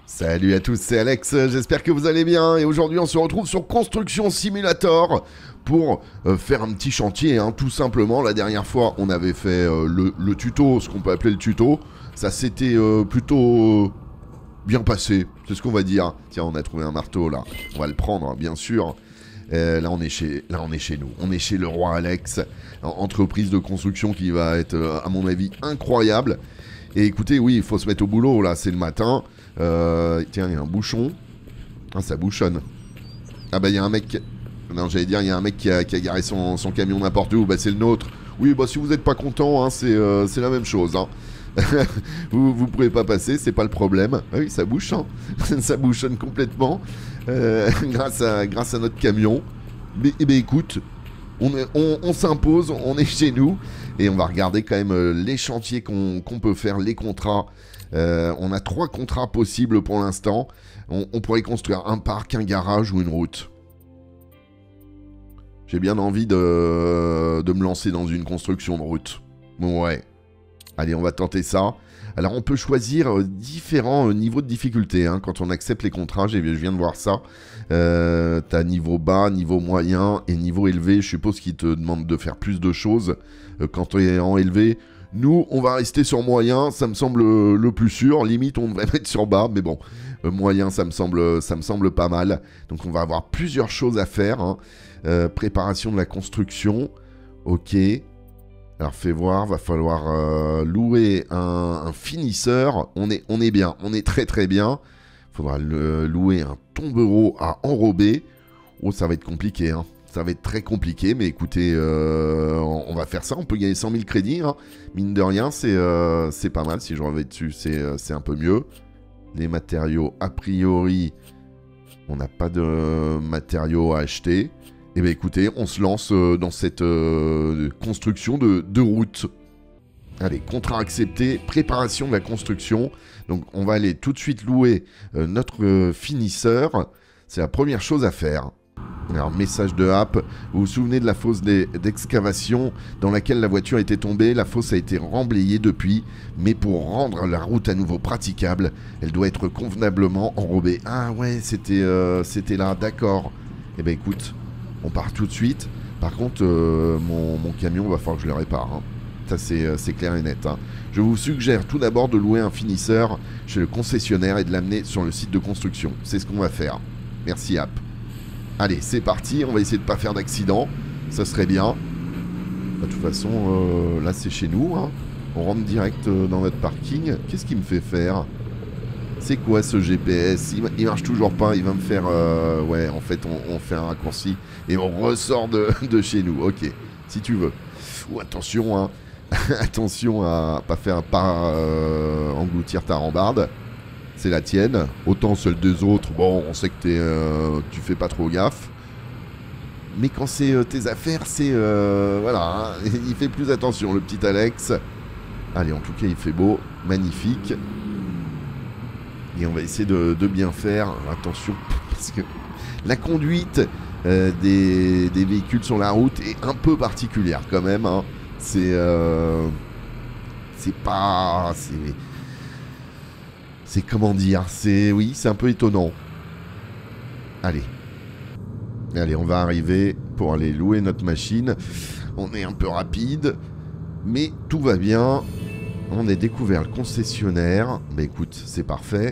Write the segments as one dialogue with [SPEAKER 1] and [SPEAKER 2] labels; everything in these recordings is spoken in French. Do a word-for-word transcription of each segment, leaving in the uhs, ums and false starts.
[SPEAKER 1] Salut à tous, c'est Alex, j'espère que vous allez bien et aujourd'hui on se retrouve sur Construction Simulator pour euh, faire un petit chantier, hein, tout simplement. La dernière fois on avait fait euh, le, le tuto, ce qu'on peut appeler le tuto, ça s'était euh, plutôt euh, bien passé, c'est ce qu'on va dire. Tiens, on a trouvé un marteau là, on va le prendre bien sûr. Euh, là, on est chez, là on est chez nous, on est chez le roi Alex, entreprise de construction qui va être euh, à mon avis incroyable. Et écoutez, oui, il faut se mettre au boulot, là, c'est le matin. Euh, tiens, il y a un bouchon. Ah, ça bouchonne. Ah bah, il y a un mec... Non, j'allais dire, il y a un mec qui a, qui a garé son, son camion n'importe où. Bah, c'est le nôtre. Oui, bah, si vous n'êtes pas content, hein, c'est euh, c'est la même chose. Hein. vous, vous pouvez pas passer, c'est pas le problème. Ah oui, ça bouche, hein. Ça bouchonne complètement. Euh, grâce, à, grâce à notre camion. Mais, eh ben, écoute... On, on, on s'impose, on est chez nous et on va regarder quand même euh, les chantiers qu'on qu'on peut faire, les contrats. Euh, on a trois contrats possibles pour l'instant. On, on pourrait construire un parc, un garage ou une route. J'ai bien envie de, de me lancer dans une construction de route. Ouais. Allez, on va tenter ça. Alors, on peut choisir euh, différents euh, niveaux de difficulté hein, quand on accepte les contrats. Je viens de voir ça. Euh, T'as niveau bas, niveau moyen et niveau élevé. Je suppose qu'ils te demandent de faire plus de choses euh, quand tu es en élevé. Nous, on va rester sur moyen. Ça me semble euh, le plus sûr. Limite, on devrait mettre sur bas. Mais bon, euh, moyen, ça me, semble, ça me semble pas mal. Donc, on va avoir plusieurs choses à faire. Hein. Euh, préparation de la construction. Ok. Alors fais voir, va falloir euh, louer un, un finisseur. On est, on est bien, on est très très bien. Il faudra le, louer un tombereau à enrober. Oh, ça va être compliqué, hein. Ça va être très compliqué, mais écoutez, euh, on, on va faire ça. On peut gagner cent mille crédits, hein. Mine de rien, c'est euh, c'est pas mal. Si je reviens dessus, c'est un peu mieux. Les matériaux, a priori, on n'a pas de matériaux à acheter. Eh bien écoutez, on se lance euh, dans cette euh, construction de, de route. Allez, contrat accepté, préparation de la construction. Donc on va aller tout de suite louer euh, notre euh, finisseur. C'est la première chose à faire. Alors message de app, vous vous souvenez de la fosse d'excavation dans laquelle la voiture était tombée? La fosse a été remblayée depuis, mais pour rendre la route à nouveau praticable, elle doit être convenablement enrobée. Ah ouais, c'était euh, c'était là, d'accord. Eh bien écoute... On part tout de suite. Par contre, euh, mon, mon camion, va falloir que je le répare. Hein. Ça, c'est clair et net. Hein. Je vous suggère tout d'abord de louer un finisseur chez le concessionnaire et de l'amener sur le site de construction. C'est ce qu'on va faire. Merci, app. Allez, c'est parti. On va essayer de ne pas faire d'accident. Ça serait bien. De toute façon, euh, là, c'est chez nous. Hein. On rentre direct euh, dans notre parking. Qu'est-ce qu'il me fait faire ? C'est quoi ce G P S? il, il marche toujours pas, il va me faire... Euh, ouais, en fait, on, on fait un raccourci et on ressort de, de chez nous. Ok, si tu veux. Ou attention, hein. Attention à pas faire pas euh, engloutir ta rambarde. C'est la tienne. Autant celle des autres, bon, on sait que t'es, euh, tu fais pas trop gaffe. Mais quand c'est euh, tes affaires, c'est... Euh, voilà, hein. Il fait plus attention, le petit Alex. Allez, en tout cas, il fait beau. Magnifique. Et on va essayer de, de bien faire. Attention, parce que la conduite euh, des, des véhicules sur la route est un peu particulière quand même. Hein. C'est... Euh, c'est pas... C'est... C'est comment dire? C'est... Oui, c'est un peu étonnant. Allez. Allez, on va arriver pour aller louer notre machine. On est un peu rapide. Mais tout va bien. On a découvert le concessionnaire. Bah écoute, c'est parfait.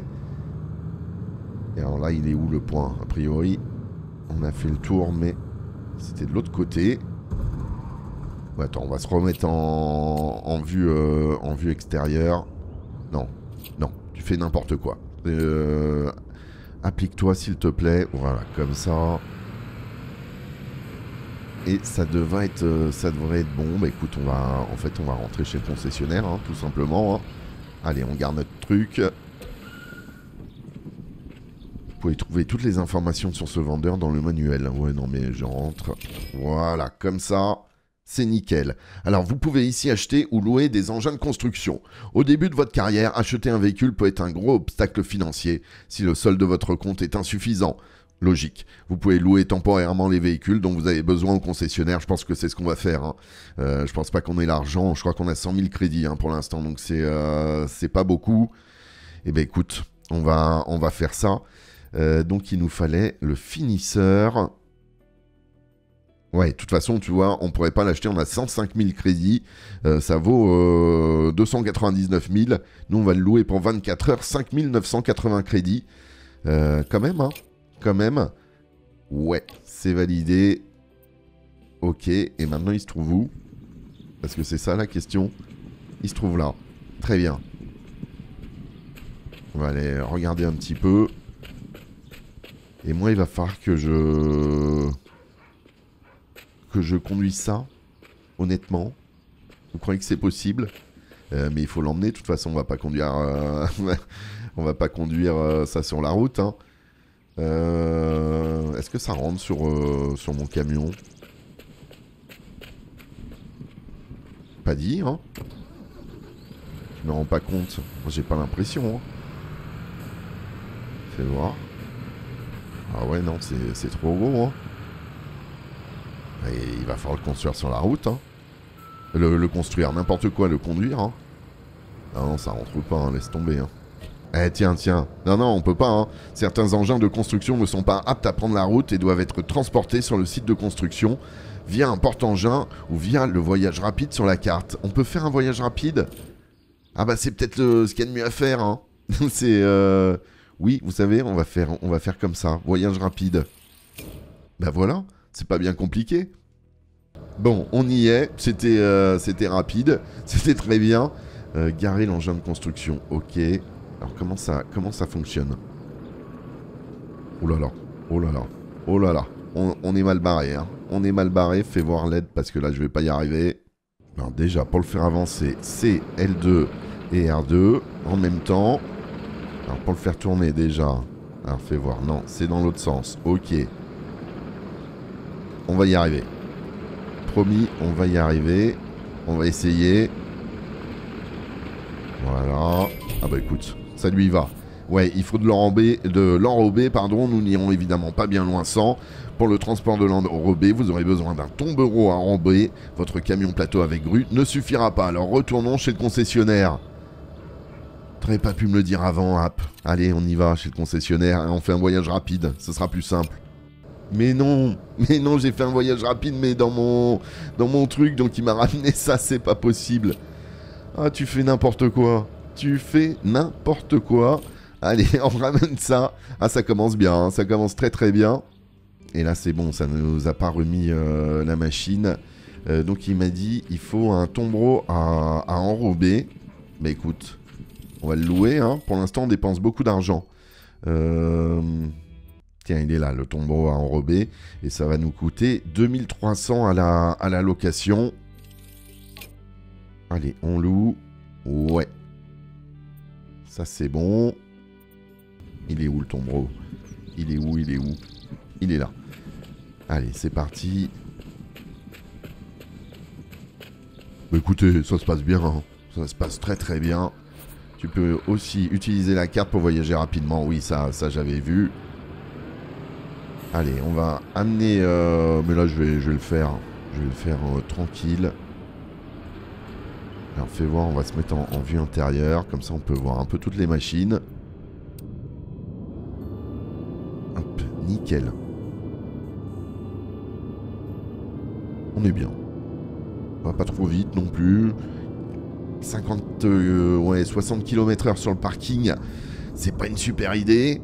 [SPEAKER 1] Et alors là, il est où le point? A priori, on a fait le tour, mais c'était de l'autre côté. Ouais, attends, on va se remettre en, en, vue, euh, en vue extérieure. Non, non, tu fais n'importe quoi. Euh, Applique-toi, s'il te plaît. Voilà, comme ça. Et ça devrait être, ça devrait être bon. Bah écoute, on va, en fait, on va rentrer chez le concessionnaire, hein, tout simplement. Hein. Allez, on garde notre truc. Vous pouvez trouver toutes les informations sur ce vendeur dans le manuel. Ouais, non, mais je rentre. Voilà, comme ça, c'est nickel. Alors, vous pouvez ici acheter ou louer des engins de construction. Au début de votre carrière, acheter un véhicule peut être un gros obstacle financier si le solde de votre compte est insuffisant. Logique. Vous pouvez louer temporairement les véhicules dont vous avez besoin au concessionnaire. Je pense que c'est ce qu'on va faire. Hein. Euh, je pense pas qu'on ait l'argent. Je crois qu'on a cent mille crédits hein, pour l'instant. Donc, c'est euh, c'est pas beaucoup. Eh bien, écoute... On va, on va faire ça. Euh, donc, il nous fallait le finisseur. Ouais, de toute façon, tu vois, on pourrait pas l'acheter. On a cent cinq mille crédits. Euh, ça vaut euh, deux cent quatre-vingt-dix-neuf mille. Nous, on va le louer pour vingt-quatre heures. cinq mille neuf cent quatre-vingts crédits. Euh, quand même, hein. Quand même. Ouais, c'est validé. Ok, et maintenant, il se trouve où? Parce que c'est ça la question. Il se trouve là. Très bien. On va aller regarder un petit peu. Et moi, il va falloir que je... que je conduise ça, honnêtement. Vous croyez que c'est possible? euh, Mais il faut l'emmener. De toute façon, on va pas conduire... Euh... on va pas conduire euh, ça sur la route. Hein. Euh... Est-ce que ça rentre sur, euh, sur mon camion? Pas dit, hein. Je me rends pas compte. J'ai pas l'impression. Hein. Fais voir. Ah ouais, non, c'est trop gros. Hein. Et il va falloir le construire sur la route. Hein. Le, le construire, n'importe quoi, le conduire. Hein. Ah non, ça rentre pas, hein, laisse tomber. Hein. Eh tiens, tiens. Non, non, on peut pas. Hein. Certains engins de construction ne sont pas aptes à prendre la route et doivent être transportés sur le site de construction via un porte-engin ou via le voyage rapide sur la carte. On peut faire un voyage rapide? Ah bah c'est peut-être ce qu'il y a de mieux à faire. Hein. c'est... Euh... Oui, vous savez, on va faire, on va faire comme ça. Voyage rapide. Bah voilà, c'est pas bien compliqué. Bon, on y est. C'était euh, c'était rapide. C'était très bien. Euh, garer l'engin de construction. Ok. Alors comment ça, comment ça fonctionne? Oh là là. Oh là là. Oh là là. On, on est mal barré. Hein. On est mal barré. Fais voir l'aide parce que là, je vais pas y arriver. Alors déjà, pour le faire avancer, c'est L deux et R deux en même temps. Alors pour le faire tourner déjà, alors fais voir, non, c'est dans l'autre sens, ok. On va y arriver. Promis, on va y arriver. On va essayer. Voilà. Ah bah écoute, ça lui va. Ouais, il faut de l'enrober, de l'enrober, pardon, nous n'irons évidemment pas bien loin sans. Pour le transport de l'enrobé, vous aurez besoin d'un tombereau à enrober. Votre camion plateau avec grue ne suffira pas, alors retournons chez le concessionnaire. T'aurais pas pu me le dire avant, App. Allez, on y va chez le concessionnaire et on fait un voyage rapide, ce sera plus simple. Mais non, mais non, j'ai fait un voyage rapide, mais dans mon, dans mon truc, donc il m'a ramené ça, c'est pas possible. Ah, tu fais n'importe quoi. Tu fais n'importe quoi. Allez, on ramène ça. Ah, ça commence bien, hein, ça commence très très bien. Et là, c'est bon, ça ne nous a pas remis euh, la machine. Euh, donc il m'a dit, il faut un tombereau à, à enrober. Bah écoute... On va le louer, hein. Pour l'instant, on dépense beaucoup d'argent. Euh... Tiens, il est là, le tombereau à enrober. Et ça va nous coûter deux mille trois cents à la, à la location. Allez, on loue. Ouais. Ça, c'est bon. Il est où, le tombereau? Il est où? Il est où? Il est là. Allez, c'est parti. Bah, écoutez, ça se passe bien. Hein. Ça se passe très très bien. Tu peux aussi utiliser la carte pour voyager rapidement. Oui, ça, ça j'avais vu. Allez, on va amener... Euh... Mais là, je vais, je vais le faire. Je vais le faire euh, tranquille. Alors, fais voir, on va se mettre en, en vue intérieure. Comme ça, on peut voir un peu toutes les machines. Hop, nickel. On est bien. On va pas trop vite non plus. cinquante, euh, ouais, soixante kilomètres heure sur le parking, c'est pas une super idée.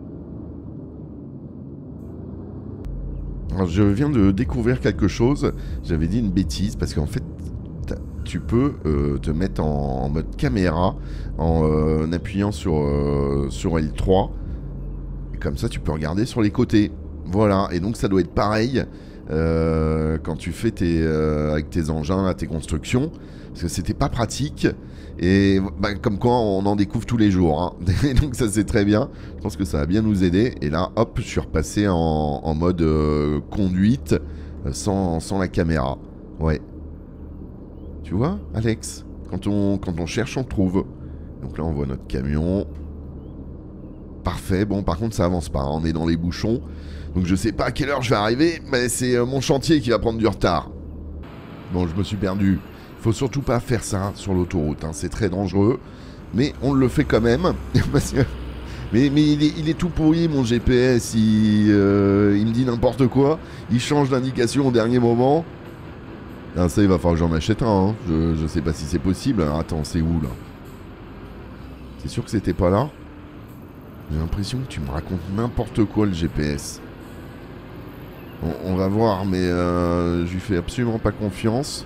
[SPEAKER 1] Alors, je viens de découvrir quelque chose. J'avais dit une bêtise parce qu'en fait, tu peux euh, te mettre en, en mode caméra en euh, appuyant sur, euh, sur L trois. Et comme ça, tu peux regarder sur les côtés. Voilà, et donc ça doit être pareil euh, quand tu fais tes, euh, avec tes engins, là, tes constructions. Parce que c'était pas pratique. Et bah, comme quoi, on en découvre tous les jours. Hein. Et donc ça, c'est très bien. Je pense que ça va bien nous aider. Et là, hop, je suis repassé en, en mode euh, conduite sans, sans la caméra. Ouais. Tu vois, Alex, quand on, quand on cherche, on trouve. Donc là, on voit notre camion. Parfait. Bon, par contre, ça avance pas. Hein. On est dans les bouchons. Donc je sais pas à quelle heure je vais arriver. Mais c'est euh, mon chantier qui va prendre du retard. Bon, je me suis perdu. Faut surtout pas faire ça sur l'autoroute, hein. C'est très dangereux, mais on le fait quand même, parce que Mais, mais il, est, il est tout pourri, mon G P S. Il, euh, il me dit n'importe quoi. Il change d'indication au dernier moment. Ah, ça, il va falloir que j'en achète un. Hein. Je, je sais pas si c'est possible. Alors, attends, c'est où, là? C'est sûr que c'était pas là? J'ai l'impression que tu me racontes n'importe quoi, le G P S. On, on va voir, mais euh, je lui fais absolument pas confiance.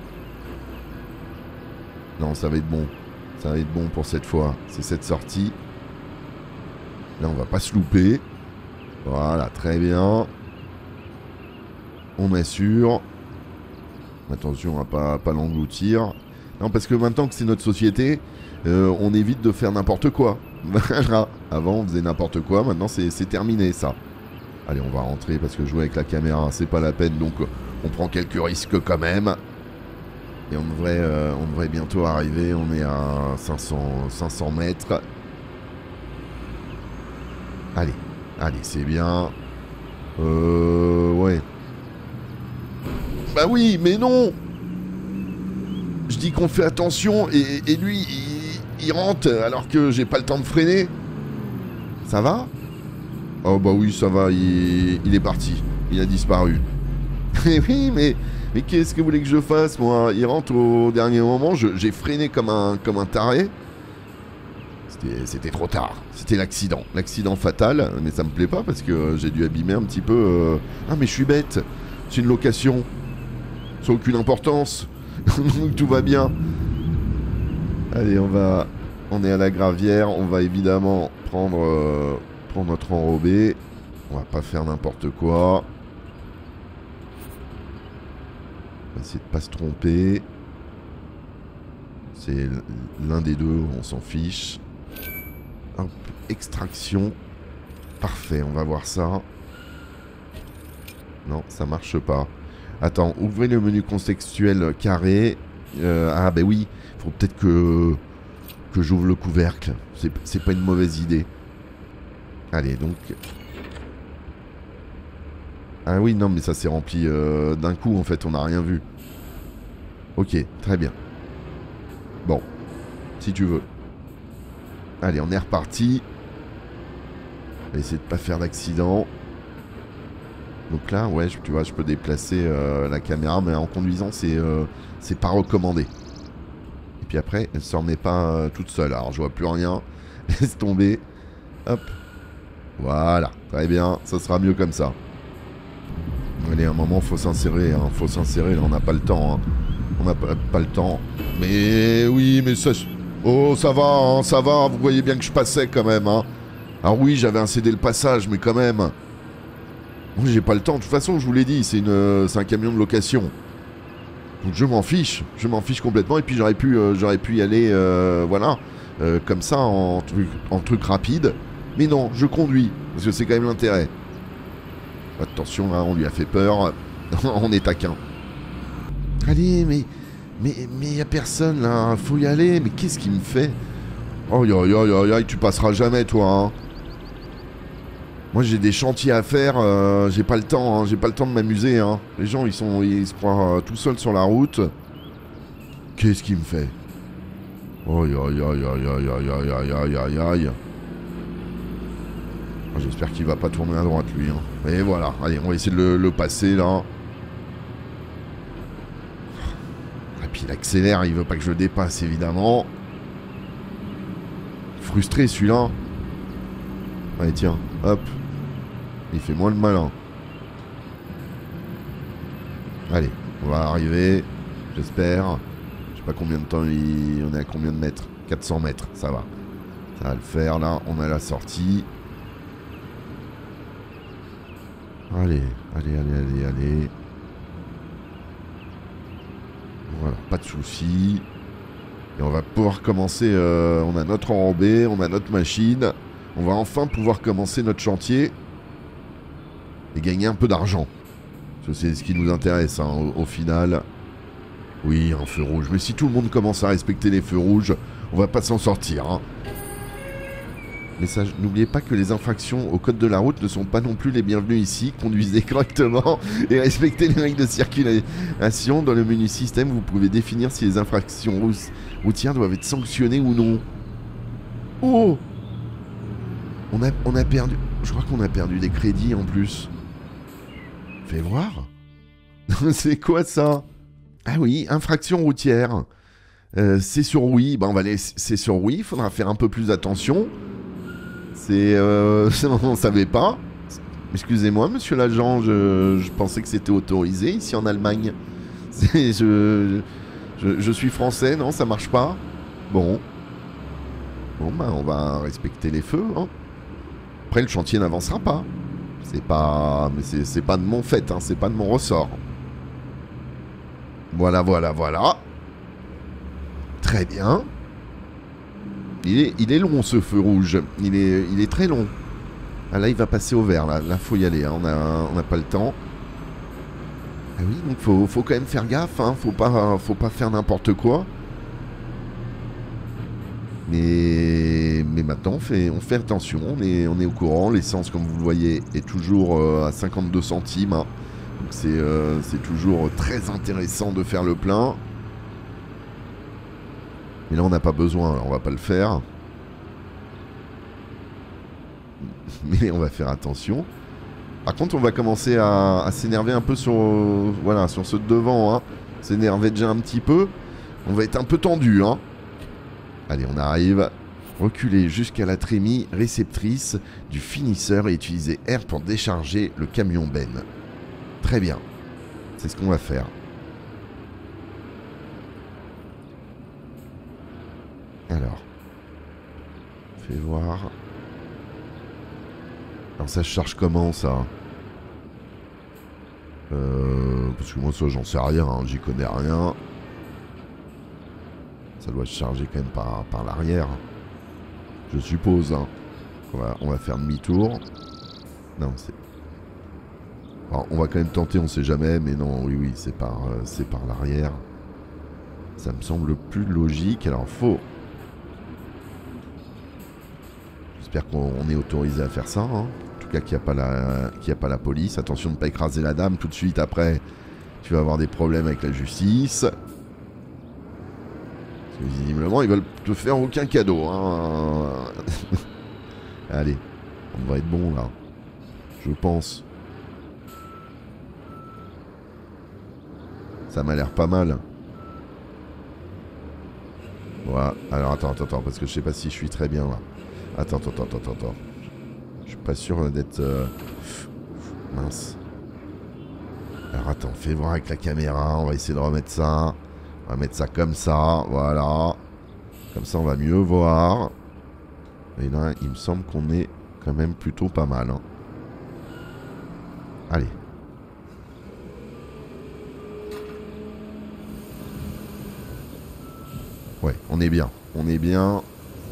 [SPEAKER 1] Non, ça va être bon. Ça va être bon pour cette fois. C'est cette sortie. Là, on va pas se louper. Voilà, très bien. On assure. Attention à pas, pas l'engloutir. Non, parce que maintenant que c'est notre société, euh, on évite de faire n'importe quoi. Voilà. Avant, on faisait n'importe quoi. Maintenant, c'est terminé, ça. Allez, on va rentrer parce que jouer avec la caméra, c'est pas la peine. Donc, on prend quelques risques quand même. Et on devrait, euh, on devrait bientôt arriver. On est à cinq cents mètres. Allez, allez, c'est bien. Euh... Ouais. Bah oui, mais non. Je dis qu'on fait attention et, et lui, il, il rentre alors que j'ai pas le temps de freiner. Ça va? Oh bah oui, ça va, il, il est parti. Il a disparu. Et oui, mais, mais qu'est-ce que vous voulez que je fasse, moi? Il rentre au dernier moment, j'ai freiné comme un, comme un taré. C'était trop tard. C'était l'accident. L'accident fatal, mais ça me plaît pas parce que j'ai dû abîmer un petit peu... Euh... Ah, mais je suis bête. C'est une location. Ça n'a aucune importance. Tout va bien. Allez, on va... On est à la gravière. On va évidemment prendre, euh... prendre notre enrobé. On va pas faire n'importe quoi. On va essayer de pas se tromper. C'est l'un des deux, on s'en fiche. Hop, extraction. Parfait, on va voir ça. Non, ça marche pas. Attends, ouvrez le menu contextuel carré. Euh, ah ben oui, faut peut-être que, que j'ouvre le couvercle. C'est pas une mauvaise idée. Allez, donc... Ah oui, non, mais ça s'est rempli euh, d'un coup, en fait, on n'a rien vu. Ok, très bien. Bon, si tu veux. Allez, on est reparti. On va essayer de pas faire d'accident. Donc là, ouais, je, tu vois, je peux déplacer euh, la caméra, mais en conduisant, c'est euh, c'est pas recommandé. Et puis après, elle se remet pas euh, toute seule. Alors, je vois plus rien. Laisse tomber. Hop. Voilà, très bien. Ça sera mieux comme ça. Allez, à un moment, faut s'insérer. Hein. Faut s'insérer, là, on n'a pas le temps. Hein. On n'a pas, pas le temps. Mais oui, mais ça... Oh, ça va, hein, ça va. Vous voyez bien que je passais quand même. Hein. Alors oui, j'avais incédé le passage, mais quand même... Moi, j'ai pas le temps. De toute façon, je vous l'ai dit, c'est une, c'est un camion de location. Donc je m'en fiche. Je m'en fiche complètement. Et puis j'aurais pu, euh, j'aurais pu y aller, euh, voilà, euh, comme ça, en truc, en truc rapide. Mais non, je conduis. Parce que c'est quand même l'intérêt. Attention, hein, on lui a fait peur. On est taquin. Allez, mais... Mais il y a personne, là. Faut y aller. Mais qu'est-ce qu'il me fait? Oh, aïe, aïe, aïe, aïe, tu passeras jamais, toi, hein. Moi, j'ai des chantiers à faire. Euh, j'ai pas le temps, hein. J'ai pas le temps de m'amuser, hein. Les gens, ils sont... Ils se croient euh, tout seuls sur la route. Qu'est-ce qu'il me fait? Oh, aïe, aïe, aïe, aïe, aïe, aïe, aïe, aïe, aïe, aïe. J'espère qu'il va pas tourner à droite, lui, hein. Et voilà. Allez, on va essayer de le, le passer, là. Puis il accélère, il veut pas que je dépasse, évidemment. Frustré, celui-là. Allez, tiens, hop. Il fait moins le malin. Allez, on va arriver. J'espère. Je sais pas combien de temps il... On est à combien de mètres? quatre cents mètres, ça va. Ça va le faire, là. On a la sortie. Allez, allez, allez, allez, allez. Voilà, pas de soucis. Et on va pouvoir commencer... Euh, on a notre enrobé, on a notre machine. On va enfin pouvoir commencer notre chantier. Et gagner un peu d'argent. C'est ce qui nous intéresse, hein, au, au final. Oui, un feu rouge. Mais si tout le monde commence à respecter les feux rouges, on va pas s'en sortir. Hein. Message, n'oubliez pas que les infractions au code de la route ne sont pas non plus les bienvenues ici. Conduisez correctement et respectez les règles de circulation. Dans le menu système, vous pouvez définir si les infractions routières doivent être sanctionnées ou non. Oh! On a, on a perdu... Je crois qu'on a perdu des crédits en plus. Fais voir. C'est quoi ça? Ah oui, infraction routière. Euh, c'est sur oui. Ben on va aller... C'est sur oui. Il faudra faire un peu plus attention. C'est... Euh... on ne savait pas. Excusez-moi, monsieur l'agent. Je... je pensais que c'était autorisé ici en Allemagne. Je... je... Je suis français, non? Ça marche pas? Bon. Bon, ben on va respecter les feux, hein. Après, le chantier n'avancera pas. C'est pas... Mais c'est pas de mon fait, hein. C'est pas de mon ressort. Voilà, voilà, voilà. Très bien. Il est, il est long, ce feu rouge. Il est, il est très long. Ah, là, il va passer au vert. Là, là faut y aller. Hein. On n'a on a pas le temps. Ah oui, donc faut, faut quand même faire gaffe. Hein. Faut pas, faut pas faire n'importe quoi. Mais, mais maintenant, on fait, on fait attention. On est, on est au courant. L'essence, comme vous le voyez, est toujours euh, à cinquante-deux centimes. Hein. Donc c'est euh, toujours très intéressant de faire le plein. Mais là, on n'a pas besoin. Alors on va pas le faire. Mais on va faire attention. Par contre, on va commencer à, à s'énerver un peu sur, euh, voilà, sur ce devant. Hein. S'énerver déjà un petit peu. On va être un peu tendu, hein. Allez, on arrive. Reculer jusqu'à la trémie réceptrice du finisseur et utiliser R pour décharger le camion Ben. Très bien. C'est ce qu'on va faire. Alors. Fais voir. Alors ça se charge comment, ça? euh, Parce que moi, ça, j'en sais rien. Hein, j'y connais rien. Ça doit se charger quand même par, par l'arrière. Je suppose. Hein. On va, on va faire demi-tour. Non, c'est... Alors, on va quand même tenter, on sait jamais. Mais non, oui, oui, c'est par, euh, c'est par l'arrière. Ça me semble plus logique. Alors, faut... J'espère qu'on est autorisé à faire ça. Hein. En tout cas, qu'il n'y a pas la, qu'il n'y a pas la police. Attention de ne pas écraser la dame. Tout de suite, après, tu vas avoir des problèmes avec la justice. Visiblement, ils veulent te faire aucun cadeau. Hein. Allez, on devrait être bon là. Je pense. Ça m'a l'air pas mal. Voilà. Alors attends, attends, attends, parce que je sais pas si je suis très bien là. Attends, attends, attends, attends, attends. Je suis pas sûr d'être... Euh... Mince. Alors attends, fais voir avec la caméra. On va essayer de remettre ça. On va mettre ça comme ça, voilà. Comme ça, on va mieux voir. Et là, il me semble qu'on est quand même plutôt pas mal. Hein. Allez. Ouais, on est bien. On est bien.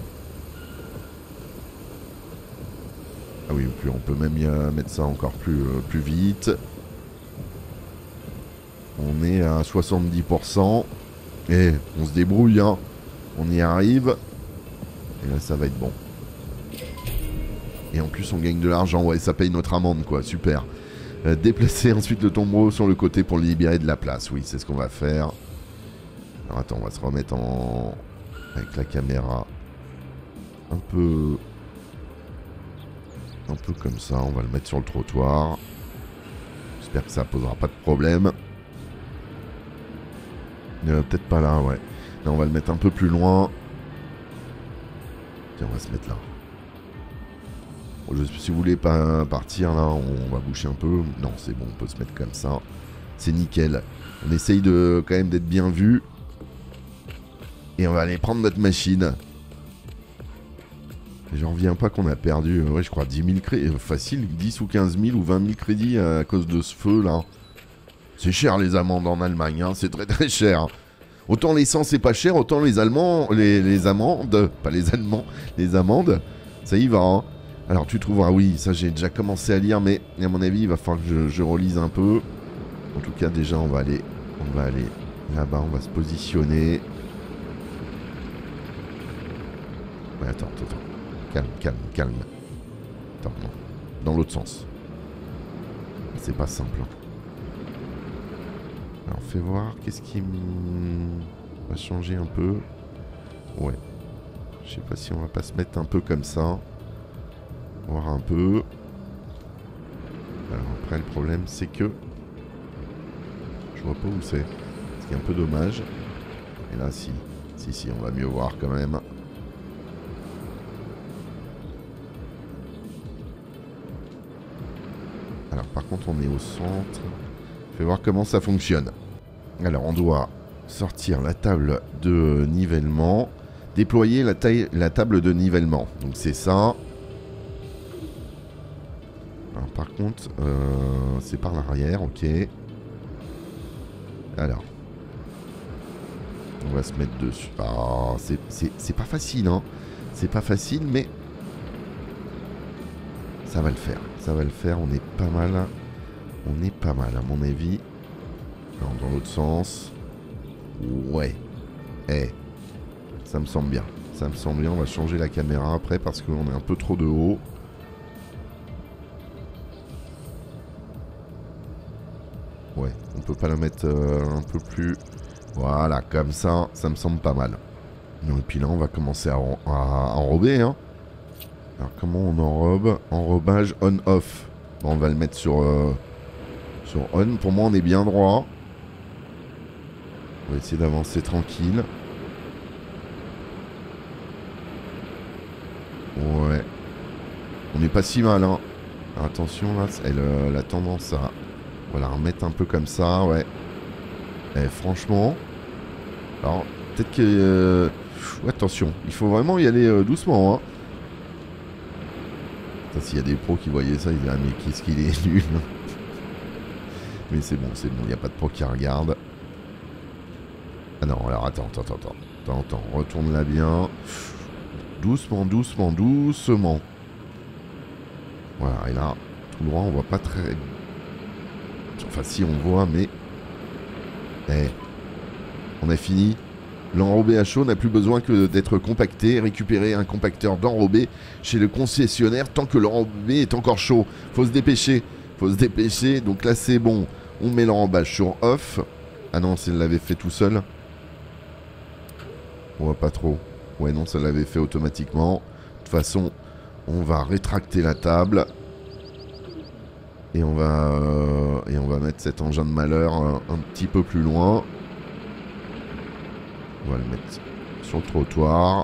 [SPEAKER 1] Ah oui, puis on peut même y mettre ça encore plus, euh, plus vite. On est à soixante-dix pour cent. Et on se débrouille, hein. On y arrive. Et là, ça va être bon. Et en plus, on gagne de l'argent. Ouais, ça paye notre amende, quoi. Super. Euh, déplacer ensuite le tombereau sur le côté pour libérer de la place. Oui, c'est ce qu'on va faire. Alors, attends, on va se remettre en... avec la caméra. Un peu... Un peu comme ça. On va le mettre sur le trottoir. J'espère que ça posera pas de problème. Euh, Peut-être pas là, ouais. Là, on va le mettre un peu plus loin. Tiens, on va se mettre là. Bon, je, si vous voulez pas partir, là, on va boucher un peu. Non, c'est bon, on peut se mettre comme ça. C'est nickel. On essaye de quand même d'être bien vu. Et on va aller prendre notre machine. J'en reviens pas qu'on a perdu, ouais, je crois, dix mille crédits. Facile, dix ou quinze mille ou vingt mille crédits à cause de ce feu, là. C'est cher les amendes en Allemagne, hein. C'est très très cher. Autant l'essence c'est pas cher, autant les Allemands, les, les amendes, pas les Allemands, les amendes, ça y va. Hein. Alors tu trouveras, oui, ça j'ai déjà commencé à lire, mais à mon avis il va falloir que je, je relise un peu. En tout cas déjà on va aller, on va aller là-bas, on va se positionner. Ouais, attends, attends, attends. Calme, calme, calme. Attends, non. Dans l'autre sens. C'est pas simple. Alors, fais voir. Qu'est-ce qui va changer un peu? Ouais. Je sais pas si on va pas se mettre un peu comme ça. Voir un peu. Alors après, le problème, c'est que... Je vois pas où c'est. Ce qui est un peu dommage. Et là, si. Si, si, on va mieux voir quand même. Alors par contre, on est au centre. Je vais voir comment ça fonctionne. Alors, on doit sortir la table de nivellement. Déployer la, taille, la table de nivellement. Donc c'est ça. Alors par contre, euh, c'est par l'arrière, ok. Alors. On va se mettre dessus. Ah, c'est pas facile, hein. C'est pas facile, mais... Ça va le faire. Ça va le faire, on est pas mal. On est pas mal, à mon avis. Alors, dans l'autre sens. Ouais. Eh. Ça me semble bien. Ça me semble bien. On va changer la caméra après parce qu'on est un peu trop de haut. Ouais. On peut pas la mettre euh, un peu plus... Voilà, comme ça, ça me semble pas mal. Et puis là, on va commencer à, à, à enrober. Hein. Alors, comment on enrobe? Enrobage on-off. Bon, on va le mettre sur, euh, sur on. Pour moi, on est bien droit. On va essayer d'avancer tranquille. Ouais. On n'est pas si mal, hein. Alors, attention, là, elle, elle a tendance à... On va la remettre un peu comme ça, ouais. Et franchement... Alors, peut-être que... Euh... Attention, il faut vraiment y aller euh, doucement, hein. S'il y a des pros qui voyaient ça, ils diraient, mais qu'est-ce qu'il est nul. Mais c'est bon, c'est bon, il n'y a pas de pro qui regarde. Ah non, alors attends, attends, attends, attends, attends, attends, retourne-la bien. Doucement, doucement, doucement. Voilà, et là, tout droit, on voit pas très... Enfin, si, on voit, mais... Eh, on a fini. L'enrobé à chaud n'a plus besoin que d'être compacté. Récupérer un compacteur d'enrobé chez le concessionnaire tant que l'enrobé est encore chaud. Faut se dépêcher. Faut se dépêcher. Donc là, c'est bon. On met l'enrobage sur off. Ah non, ça l'avait fait tout seul. On voit pas trop. Ouais, non, ça l'avait fait automatiquement. De toute façon, on va rétracter la table. Et on va, euh, et on va mettre cet engin de malheur un, un petit peu plus loin. On va le mettre sur le trottoir.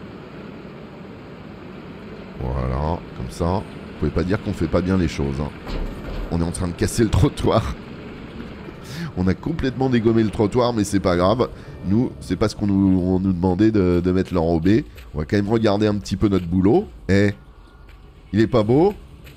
[SPEAKER 1] Voilà, comme ça. Vous pouvez pas dire qu'on fait pas bien les choses. Hein. On est en train de casser le trottoir. On a complètement dégommé le trottoir, mais c'est pas grave. Nous, c'est parce qu'on nous, on nous demandait de, de mettre l'enrobé. On va quand même regarder un petit peu notre boulot. Eh, il est pas beau?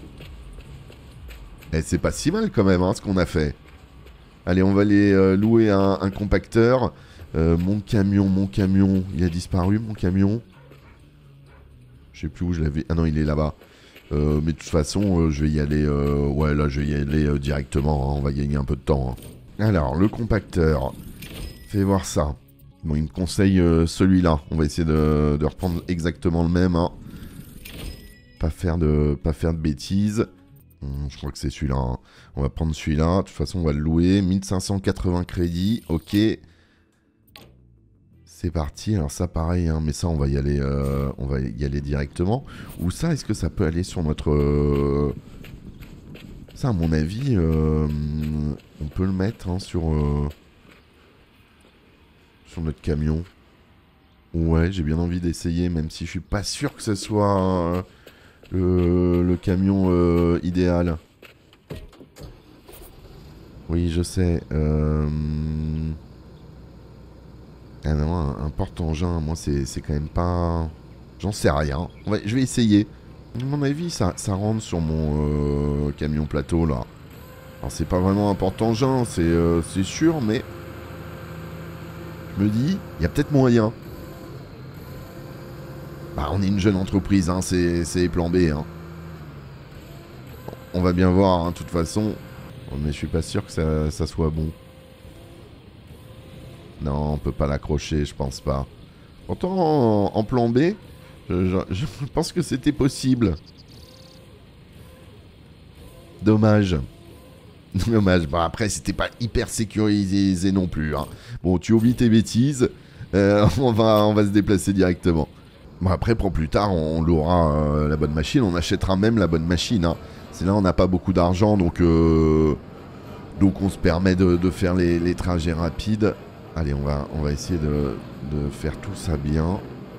[SPEAKER 1] Eh, c'est pas si mal quand même, hein, ce qu'on a fait. Allez, on va aller euh, louer un, un compacteur. Euh, mon camion, mon camion, il a disparu, mon camion. Je sais plus où je l'avais. Ah non, il est là-bas. Euh, mais de toute façon, euh, je vais y aller. Euh... Ouais, là, je vais y aller euh, directement. Hein. On va gagner un peu de temps. Hein. Alors, le compacteur. Fais voir ça. Bon, il me conseille euh, celui-là. On va essayer de, de reprendre exactement le même. Hein. Pas faire de, pas faire de bêtises. Hum, je crois que c'est celui-là. Hein. On va prendre celui-là. De toute façon, on va le louer. mille cinq cent quatre-vingts crédits. Ok. C'est parti, alors ça pareil, hein, mais ça on va y aller, euh, on va y aller directement. Ou ça, est-ce que ça peut aller sur notre... Euh... Ça à mon avis, euh, on peut le mettre hein, sur, euh... sur notre camion. Ouais, j'ai bien envie d'essayer, même si je suis pas sûr que ce soit euh, le, le camion euh, idéal. Oui, je sais. Euh... Ah non, un, un porte-engin, moi c'est quand même pas... J'en sais rien. Ouais, je vais essayer. À mon avis, ça, ça rentre sur mon euh, camion plateau là. Alors c'est pas vraiment un porte-engin, c'est euh, sûr, mais... Je me dis, il y a peut-être moyen. Bah on est une jeune entreprise, hein, c'est plan B. Hein. On va bien voir, hein, de toute façon. Mais je suis pas sûr que ça, ça soit bon. Non, on peut pas l'accrocher, je pense pas. Pourtant, en, en plan B, je, je, je pense que c'était possible. Dommage. Dommage. Bon, après, c'était pas hyper sécurisé non plus. Hein. Bon, tu oublies tes bêtises. Euh, on, va, on va se déplacer directement. Bon, après, pour plus tard, on louera euh, la bonne machine. On achètera même la bonne machine. Hein. C'est là, on n'a pas beaucoup d'argent, donc, euh, donc on se permet de, de faire les, les trajets rapides. Allez, on va, on va essayer de, de faire tout ça bien.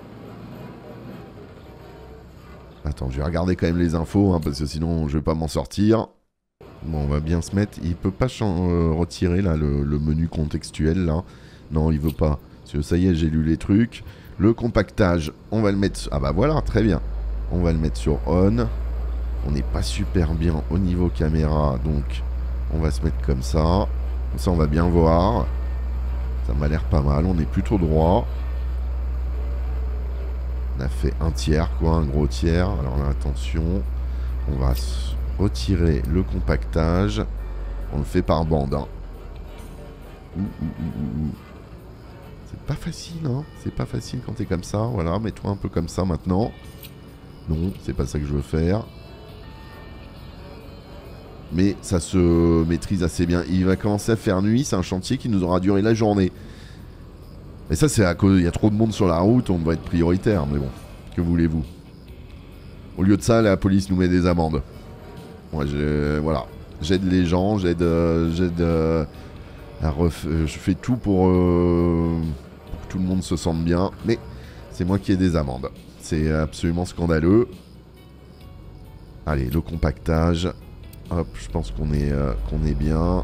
[SPEAKER 1] Attends, je vais regarder quand même les infos, hein, parce que sinon, je vais pas m'en sortir. Bon, on va bien se mettre. Il peut pas euh, retirer là le, le menu contextuel, là. Non, il veut pas. Parce que ça y est, j'ai lu les trucs. Le compactage, on va le mettre... Ah bah voilà, très bien. On va le mettre sur on. On n'est pas super bien au niveau caméra, donc on va se mettre comme ça. Comme ça, on va bien voir. Ça m'a l'air pas mal. On est plutôt droit. On a fait un tiers, quoi, un gros tiers. Alors là, attention. On va retirer le compactage. On le fait par bande. Hein. Ouh, ouh, ouh, ouh. C'est pas facile, hein. C'est pas facile quand t'es comme ça. Voilà, mets-toi un peu comme ça maintenant. Non, c'est pas ça que je veux faire. Mais ça se maîtrise assez bien. Il va commencer à faire nuit. C'est un chantier qui nous aura duré la journée. Mais ça, c'est à cause... Il y a trop de monde sur la route. On doit être prioritaire. Mais bon, que voulez-vous? Au lieu de ça, la police nous met des amendes. Moi, je... voilà. J'aide les gens. J'aide... Euh, j'aide... Euh, ref... Je fais tout pour... Euh, pour que tout le monde se sente bien. Mais c'est moi qui ai des amendes. C'est absolument scandaleux. Allez, le compactage... Hop, je pense qu'on est, euh, qu'on est bien.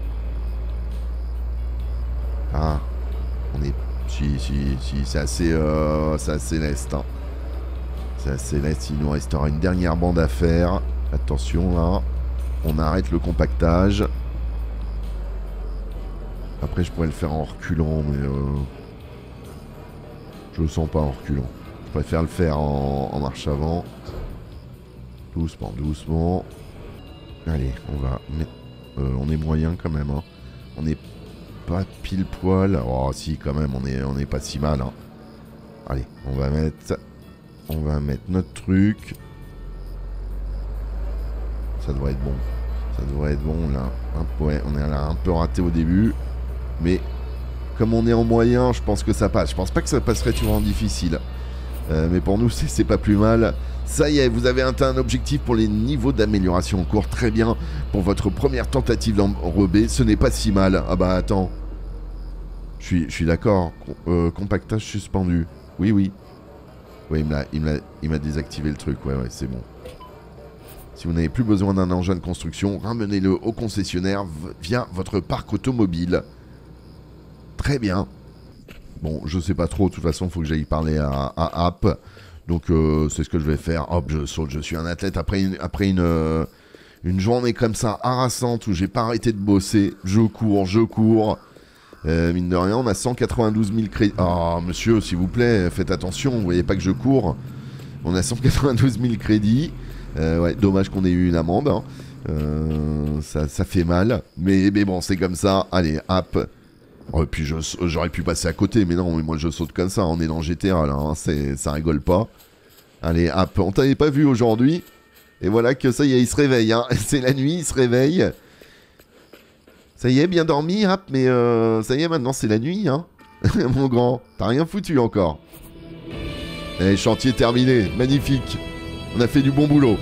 [SPEAKER 1] Ah, on est... Si, si, si, c'est assez, euh, c'est assez leste. Hein. C'est assez leste, il nous restera une dernière bande à faire. Attention, là. On arrête le compactage. Après, je pourrais le faire en reculant, mais... Euh, je le sens pas en reculant. Je préfère le faire en, en marche avant. Doucement, doucement. Allez, on va mettre... Euh, on est moyen quand même. Hein. On n'est pas pile poil. Oh si, quand même, on est, on est pas si mal. Hein. Allez, on va mettre... On va mettre notre truc. Ça devrait être bon. Ça devrait être bon, là. Un peu, ouais, on est là un peu raté au début. Mais comme on est en moyen, je pense que ça passe. Je pense pas que ça passerait toujours en difficile. Euh, mais pour nous, c'est pas plus mal. Ça y est, vous avez atteint un objectif pour les niveaux d'amélioration en cours. Très bien. Pour votre première tentative d'enrobé, ce n'est pas si mal. Ah bah attends. Je suis, je suis d'accord. Euh, compactage suspendu. Oui, oui. Oui, il m'a désactivé le truc. Ouais, ouais, c'est bon. Si vous n'avez plus besoin d'un engin de construction, ramenez-le au concessionnaire via votre parc automobile. Très bien. Bon, je sais pas trop. De toute façon, il faut que j'aille parler à, à App. Donc euh, c'est ce que je vais faire. Hop, je saute, je suis un athlète. Après une, après une, euh, une journée comme ça, harassante, où j'ai pas arrêté de bosser, je cours, je cours. Euh, mine de rien, on a cent quatre-vingt-douze mille crédits. Ah, monsieur, s'il vous plaît, faites attention, vous voyez pas que je cours. On a cent quatre-vingt-douze mille crédits. Euh, ouais, dommage qu'on ait eu une amende. Hein. Euh, ça, ça fait mal. Mais, mais bon, c'est comme ça. Allez, hop. Oh, et puis j'aurais pu passer à côté, mais non, mais moi je saute comme ça, on est dans G T A là, hein, ça rigole pas. Allez, hop, on t'avait pas vu aujourd'hui, et voilà que ça y est, il se réveille, hein. C'est la nuit, il se réveille. Ça y est, bien dormi, hop, mais euh, ça y est, maintenant c'est la nuit, hein. Mon grand, t'as rien foutu encore. Allez, chantier terminé, magnifique. On a fait du bon boulot.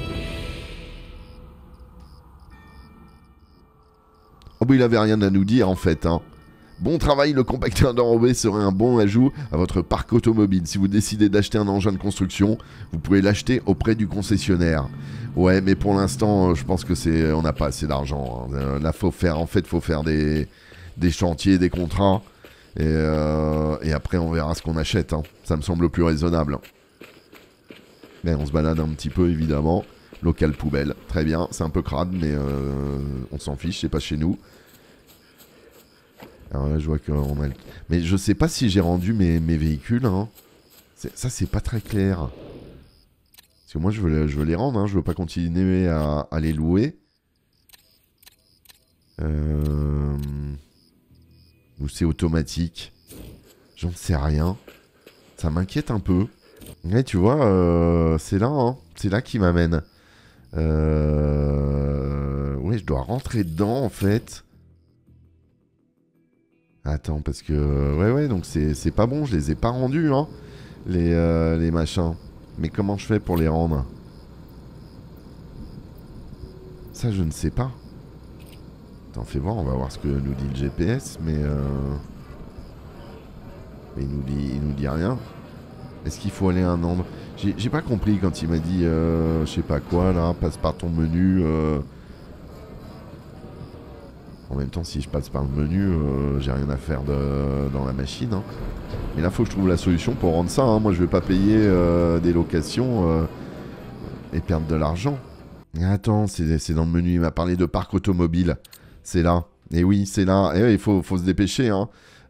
[SPEAKER 1] Oh bah il avait rien à nous dire en fait, hein. Bon travail, le compacteur d'enrobé serait un bon ajout à votre parc automobile. Si vous décidez d'acheter un engin de construction, vous pouvez l'acheter auprès du concessionnaire. Ouais, mais pour l'instant, je pense que c'est, on n'a pas assez d'argent. Hein. Là, faut faire, en fait, faut faire des, des chantiers, des contrats, et, euh, et après, on verra ce qu'on achète. Hein. Ça me semble plus raisonnable. Mais on se balade un petit peu, évidemment. Local poubelle, très bien. C'est un peu crade, mais euh, on s'en fiche, c'est pas chez nous. Alors là, je vois qu'on a... Mais je sais pas si j'ai rendu mes, mes véhicules. Hein. Ça, c'est pas très clair. Parce que moi, je veux, je veux les rendre. Hein. Je veux pas continuer à, à les louer. Euh... Ou c'est automatique. J'en sais rien. Ça m'inquiète un peu. Ouais, tu vois, euh, c'est là. Hein. C'est là qui m'amène. Euh... Ouais, je dois rentrer dedans, en fait. Attends, parce que... Ouais, ouais, donc c'est pas bon, je les ai pas rendus, hein. les, euh, les machins. Mais comment je fais pour les rendre? Ça, je ne sais pas. Attends, fais voir, on va voir ce que nous dit le G P S, mais... Euh... Mais il nous dit, il nous dit rien. Est-ce qu'il faut aller à un endroit? J'ai pas compris quand il m'a dit, euh, je sais pas quoi, là, passe par ton menu. Euh... En même temps, si je passe par le menu, euh, j'ai rien à faire de, dans la machine. Hein. Mais là, faut que je trouve la solution pour rendre ça. Hein. Moi, je vais pas payer euh, des locations euh, et perdre de l'argent. Attends, c'est dans le menu. Il m'a parlé de parc automobile. C'est là. Et oui, c'est là. Et il faut, faut se dépêcher. Hein.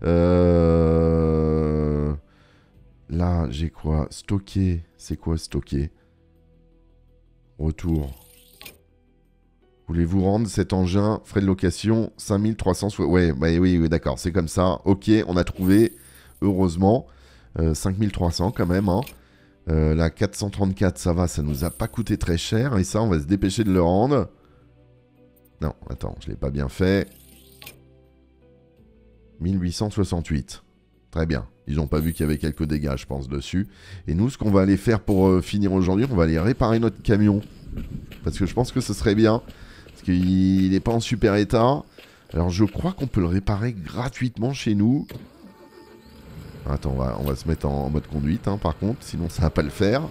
[SPEAKER 1] Euh... Là, j'ai quoi? Stocker. C'est quoi stocker? Retour. Voulez-vous rendre cet engin frais de location cinq mille trois cents... Ouais, bah, oui, oui d'accord, c'est comme ça. Ok, on a trouvé, heureusement, euh, cinq mille trois cents quand même. Hein. Euh, la quatre cent trente-quatre, ça va, ça nous a pas coûté très cher. Et ça, on va se dépêcher de le rendre. Non, attends, je l'ai pas bien fait. mille huit cent soixante-huit. Très bien. Ils n'ont pas vu qu'il y avait quelques dégâts, je pense, dessus. Et nous, ce qu'on va aller faire pour euh, finir aujourd'hui, on va aller réparer notre camion. Parce que je pense que ce serait bien. Parce qu'il n'est pas en super état. Alors, je crois qu'on peut le réparer gratuitement chez nous. Attends, on va, on va se mettre en, en mode conduite, hein, par contre. Sinon, ça va pas le faire.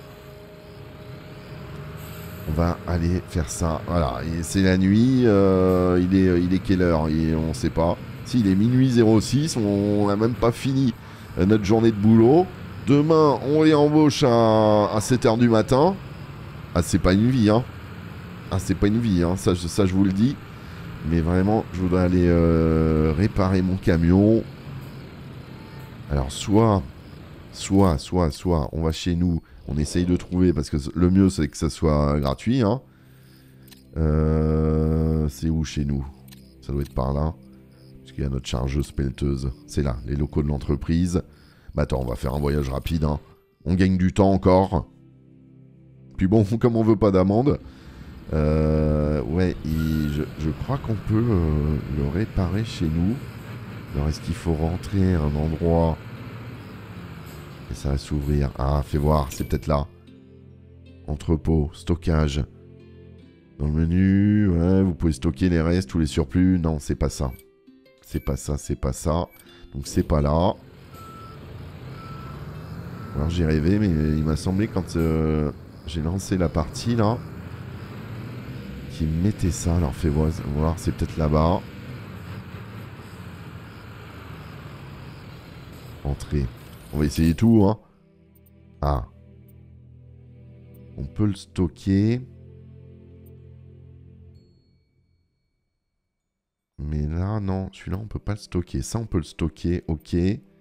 [SPEAKER 1] On va aller faire ça. Voilà, c'est la nuit. Euh, il, est, il est quelle heure? il, On sait pas. Si, il est minuit zéro six. On n'a même pas fini notre journée de boulot. Demain, on les embauche à, à sept heures du matin. Ah, c'est pas une vie, hein. Ah, c'est pas une vie, hein. Ça, ça, je vous le dis. Mais vraiment, je voudrais aller euh, réparer mon camion. Alors, soit, soit, soit, soit, on va chez nous. On essaye de trouver, parce que le mieux, c'est que ça soit gratuit, hein. Euh, c'est où chez nous? Ça doit être par là. Parce qu'il y a notre chargeuse pelleteuse. C'est là, les locaux de l'entreprise. Bah attends, on va faire un voyage rapide, hein. On gagne du temps encore. Puis bon, comme on veut pas d'amende, euh, ouais, je, je crois qu'on peut euh, le réparer chez nous. Alors, est-ce qu'il faut rentrer à un endroit et ça va s'ouvrir? Ah, fais voir, c'est peut-être là. Entrepôt, stockage. Dans le menu, ouais, vous pouvez stocker les restes ou les surplus. Non, c'est pas ça. C'est pas ça, c'est pas ça. Donc, c'est pas là. Alors, j'ai rêvé, mais il m'a semblé quand... Euh, j'ai lancé la partie là qui mettait ça. Alors fais voir, voir c'est peut-être là-bas. Entrée. On va essayer tout, hein. Ah. On peut le stocker. Mais là, non. Celui-là, on peut pas le stocker. Ça, on peut le stocker. Ok.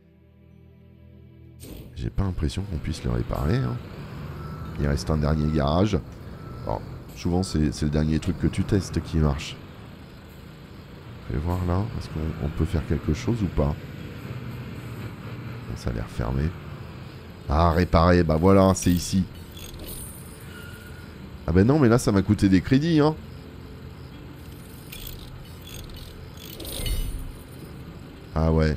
[SPEAKER 1] J'ai pas l'impression qu'on puisse le réparer, hein. Il reste un dernier garage. Alors, souvent, c'est le dernier truc que tu testes qui marche. Je vais voir là. Est-ce qu'on peut faire quelque chose ou pas? Bon, ça a l'air fermé. Ah, réparer. Bah voilà, c'est ici. Ah ben non, mais là, ça m'a coûté des crédits, hein. Ah ouais.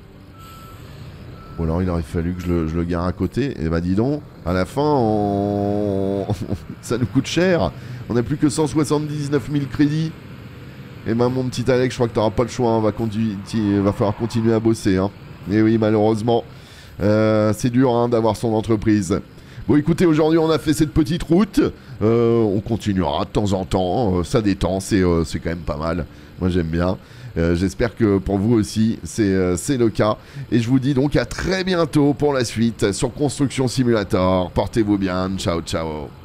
[SPEAKER 1] Ou alors il aurait fallu que je le, je le gare à côté. Et bah dis donc, à la fin, on... ça nous coûte cher. On n'a plus que cent soixante-dix-neuf mille crédits. Et ben mon petit Alex, je crois que t'auras pas le choix. Hein. Va, va falloir continuer à bosser. Hein. Et oui, malheureusement, euh, c'est dur hein, d'avoir son entreprise. Bon écoutez, aujourd'hui on a fait cette petite route. Euh, on continuera de temps en temps. Euh, ça détend, c'est euh, c'est quand même pas mal. Moi j'aime bien. Euh, J'espère que pour vous aussi, c'est euh, le cas. Et je vous dis donc à très bientôt pour la suite sur Construction Simulator. Portez-vous bien. Ciao, ciao.